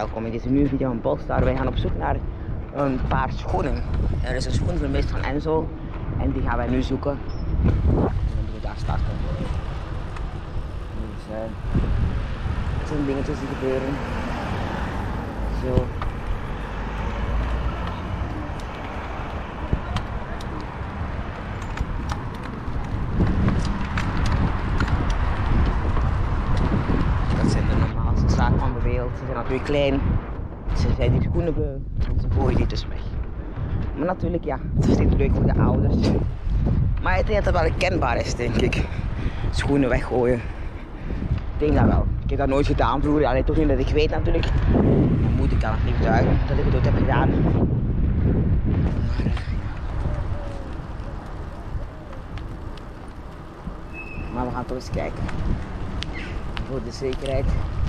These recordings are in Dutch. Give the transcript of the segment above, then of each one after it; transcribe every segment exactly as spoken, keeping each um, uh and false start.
welkom in deze nieuwe video van Polestar. Wij gaan op zoek naar een paar schoenen. Er is een schoen vermist van Enzo en die gaan wij nu zoeken. En dan moeten we daar starten. Dus uh, er zijn dingetjes die gebeuren. Zo. Van de wereld. Ze zijn natuurlijk klein, ze zijn die schoenen beu en ze gooien die dus weg. Maar natuurlijk ja, het is niet leuk voor de ouders. Maar ik denk dat het wel kenbaar is, denk ik. Schoenen weggooien. Ik denk dat wel. Ik heb dat nooit gedaan vroeger, alleen toch niet dat ik weet natuurlijk. Mijn moeder kan het niet betuigen dat ik het ooit heb gedaan. Maar we gaan toch eens kijken. Voor de zekerheid.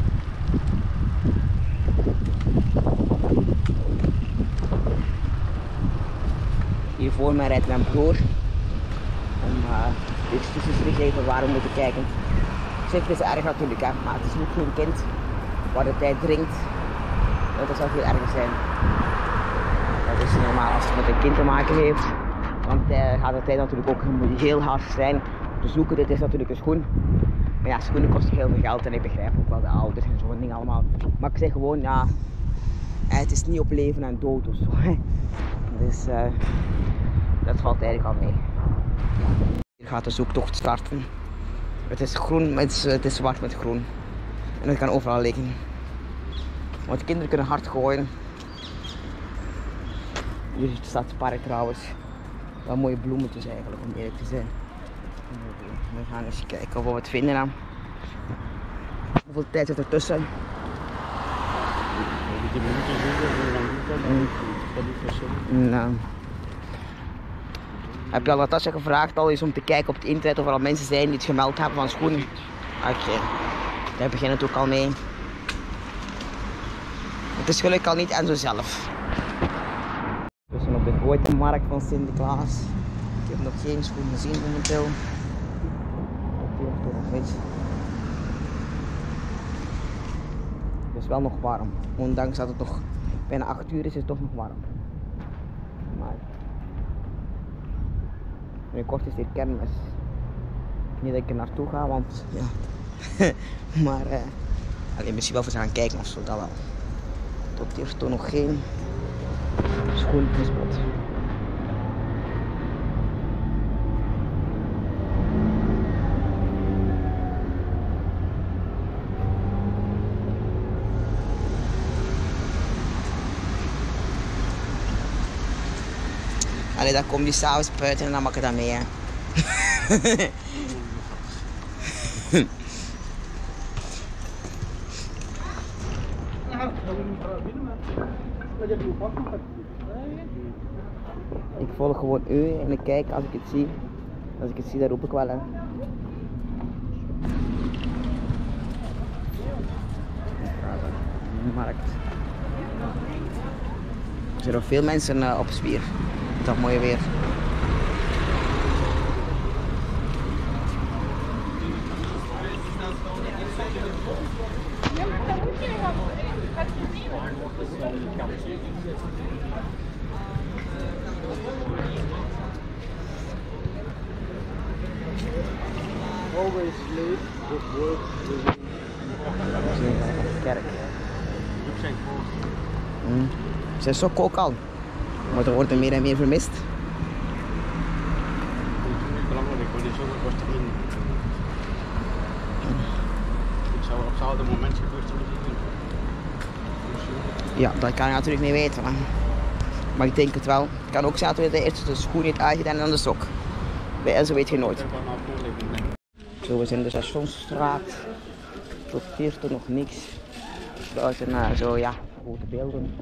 Hier voor mij rijdt mijn broer om uh, de excuses te geven waar we moeten kijken. Zeg, het is erg natuurlijk, hè, maar het is niet geen kind waar de tijd dringt. Dat zou veel erger zijn. Dat is normaal als het met een kind te maken heeft. Want uh, gaat de tijd natuurlijk ook moet heel hard zijn te zoeken. Dit is natuurlijk een schoen. Maar ja, schoenen kosten heel veel geld en ik begrijp ook wel de ouders en zo'n ding allemaal. Maar ik zeg gewoon, ja, het is niet op leven en dood of zo. Dus uh, dat valt eigenlijk al mee. Hier gaat de zoektocht starten. Het is groen, het is, het is zwart met groen. En dat kan overal liggen. Want de kinderen kunnen hard gooien. Hier staat het park trouwens. Wel mooie bloemetjes eigenlijk, om eerlijk te zijn. We gaan eens kijken of we het vinden dan. Hoeveel tijd zit er tussen? Mm. Nou. Heb je al Natasja gevraagd al eens om te kijken op het internet of er al mensen zijn die het gemeld hebben van schoenen? Oké, okay. Daar beginnen we ook al mee. Het is gelukkig al niet Enzo zelf. We zijn op de grote markt van Sinterklaas. Ik heb nog geen schoen gezien momenteel. Het is wel nog warm, ondanks dat het nog bijna acht uur is, is het toch nog warm. Maar binnenkort is dit kermis. Niet dat ik er naartoe ga, want ja. maar uh, alleen misschien wel voor ze gaan kijken of zo, dat wel. Tot hier is toch nog geen schoen gespot. Allee, dan kom je s'avonds buiten en dan maak je dat mee. Hè. Ik volg gewoon u en ik kijk als ik het zie. Als ik het zie, dan roep ik wel. Hè. Markt. Er zijn nog veel mensen uh, op Zwier. Toch mooi weer. Always live with work within. Kerk. Mm. Ze zijn zo kook al. Maar er wordt er meer en meer vermist. Het is niet belangrijk, want die zonne kost erin. Ik zou op hetzelfde moment gekost zien. Ja, dat kan je natuurlijk niet weten. Maar, maar ik denk het wel. Het kan ook zijn dat we de eerste de schoen niet aangedaan en dan de sok. Bij Enzo weet je nooit. Zo, we zijn in de Stationsstraat. Tot hier toch nog niks. Buiten uh, zo ja, grote beelden.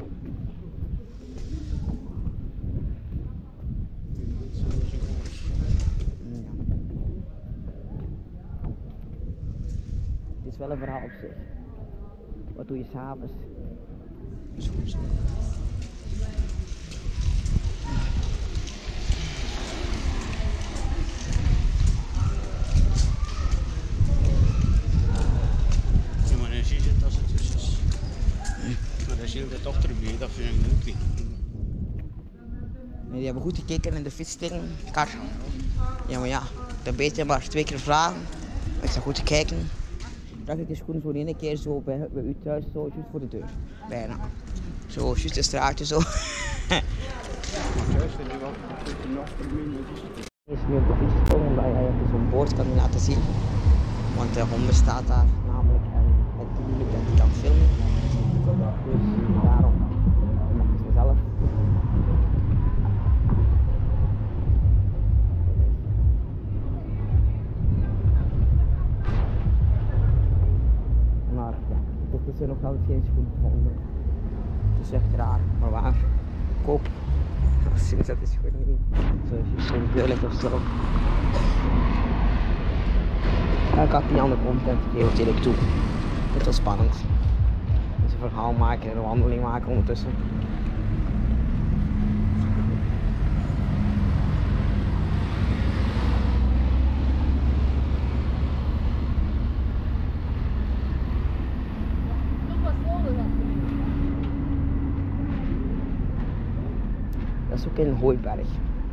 Het is wel een verhaal op zich. Wat doe je s'avonds? Nee, die hebben goed gekeken in de fietskar. Ja, maar ja, dat weet je maar twee keer vragen. Ik zag goed kijken. Dacht ik de schoen zo in één keer zo bij, bij u thuis, zo juist voor de deur. Bijna. Zo, juist een straatje zo. Hij is nu op de fiets gekomen omdat hij zo'n bord kan laten zien. Want de hond staat daar namelijk en het is moeilijk dat hij kan filmen. Dus daarom mag ik mezelf. Maar ja, tot is er nog altijd geen schoen gevonden. Het is echt raar, maar waar? Koop. Sinds dat is gewoon niet zoals je zo'n duidelijk of zo. Ik had niet andere content gegeven direct toe. Het was spannend. Dus een verhaal maken en een wandeling maken ondertussen. Dat is ook in Hooiberg.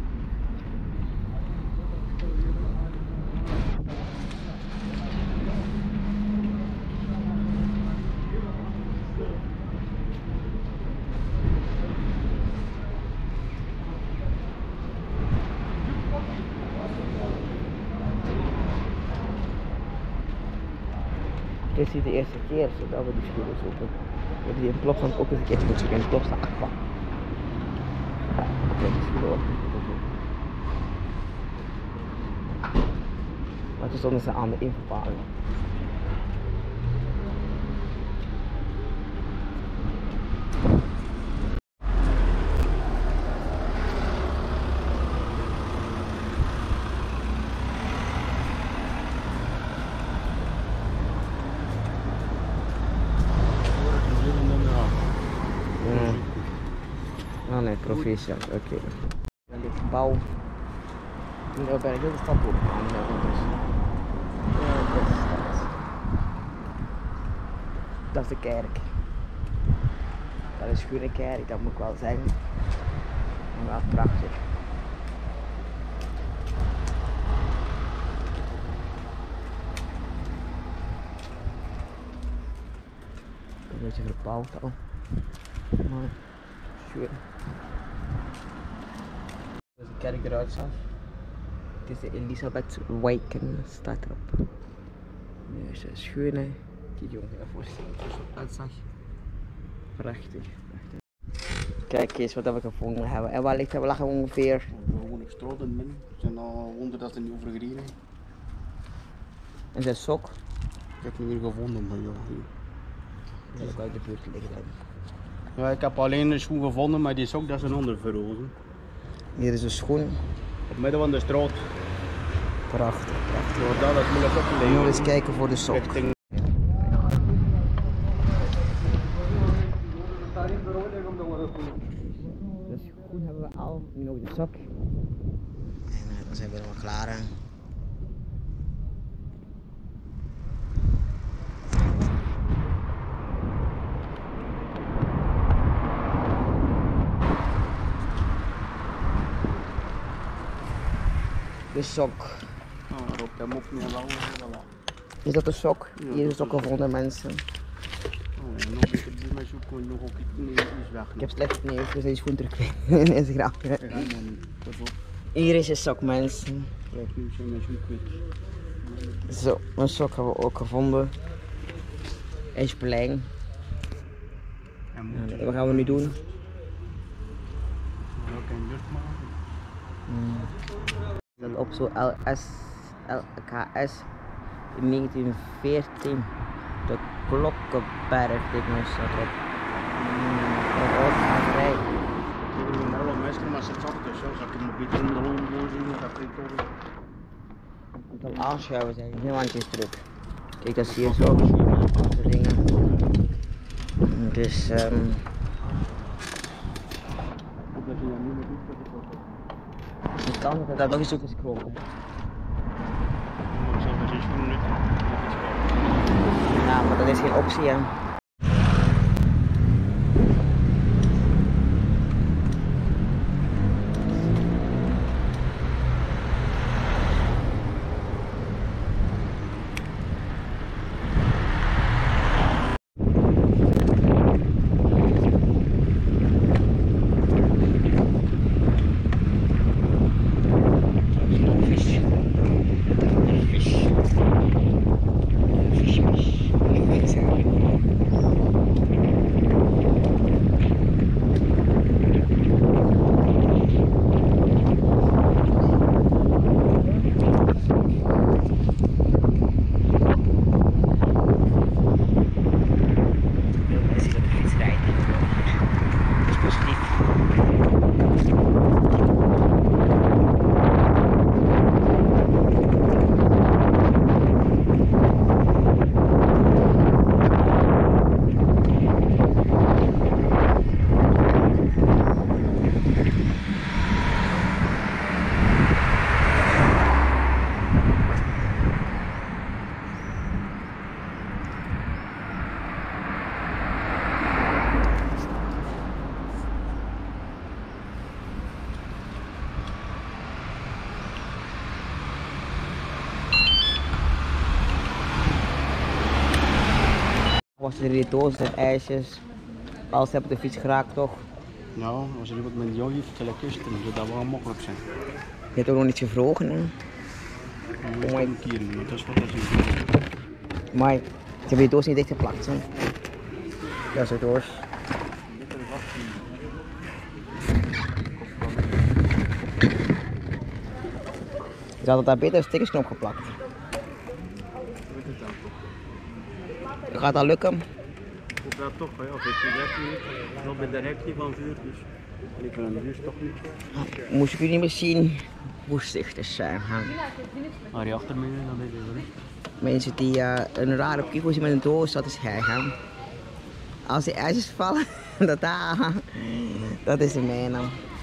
Dit is niet de eerste keer dat we die schoenen zoeken. We hebben die in Plopsaland ook eens een keer moeten zoeken, in Plopsa Aqua. Ja, dat is geloof ik. Maar toen stonden ze aan de inverpaling. Oh nee, proficiat, oké. Okay. Dan dit gebouw. En daar ben ik heel de stad op aan. Dus. Ja, dat is de stad. Dat is de kerk. Dat is een schone kerk, dat moet ik wel zeggen. Maar wel prachtig. Een beetje verbouwd al. Maar schön. Zoals de kerk eruit zag. Het is de Elisabeth Wijken, staat erop. Nu is een schöne. Kijk jongen, daarvoor uitzag. Prachtig, prachtig. Kijk eens wat we gevonden hebben. En waar ligt dat? We lagen ongeveer. Gewoon op straat en min. Er zijn al honderd dat ze niet overgereden. En zijn sok? Ik heb het niet meer gevonden, maar ja. Dat is uit de buurt liggen dan. Ja, ik heb alleen een schoen gevonden, maar die sok dat is een ander verhaal. Hier is een schoen. Op midden van de straat. Prachtig, prachtig. Ja, dat is moeilijk op te leggen. Nu eens kijken voor de sok. Richting... De schoen hebben we al, nu nog de sok. En uh, dan zijn we helemaal klaar. Hè. De sok. Ah, Rob, dat moet nog wel. Is dat de sok? Ja, Hier is de sok gevonden, mensen. Oh, nog een keer die mij zoeken, nog ook iets weg. Ik heb slecht nieuws, dus die schoen terug kwijt. Nee, is een grapje. Hier is je sok, mensen. Kijk, nu zijn mijn schoen kwijt. Zo, een sok hebben we ook gevonden. Eesplein. Ja, wat gaan we nu doen? Welke in lucht maken? Hmm. Dat op zo L S L K S in negentien veertien. De Klokkenberg, dit moest staat erop. Dat wordt gaan rijden. Ik heb maar al mensen, maar ze zat dus zo, zal ik hem een beetje in de loon zien, dat ik toch. Ik moet hem aanschuiven, zijn heel handjes druk. Kijk, dat is hier zo. De dingen. Dus, um, het kan dat dat nog eens ook is kloppen. Ja, maar dat is geen optie, hè. Was er die doos met ijsjes? Alles heb op de fiets geraakt toch? Nou, als er iemand met jou heeft, zal ik kisten, dan zou dat wel makkelijk zijn. Je hebt ook nog niet gevrogen hè? Dan moet je Mooi. een keer doen, want dat is wat dat is. Maar ze hebben die doos niet dichtgeplakt. Hè? Dat is de doos. Ze hadden daar beter een stickersknop geplakt. Gaat dat lukken? Ik dat toch, hè? Of ik direct niet, nog bij de rekje van vuur, dus ik wil een vuur toch niet. Moest ik u niet meer zien hoe voorzichtig zijn. Hè? Maar je achter me, dan weet je wel. Mensen die uh, een rare piegel zien met een doos, dat is hij. Hè? Als die ijsjes vallen, dat, dat is de mijne.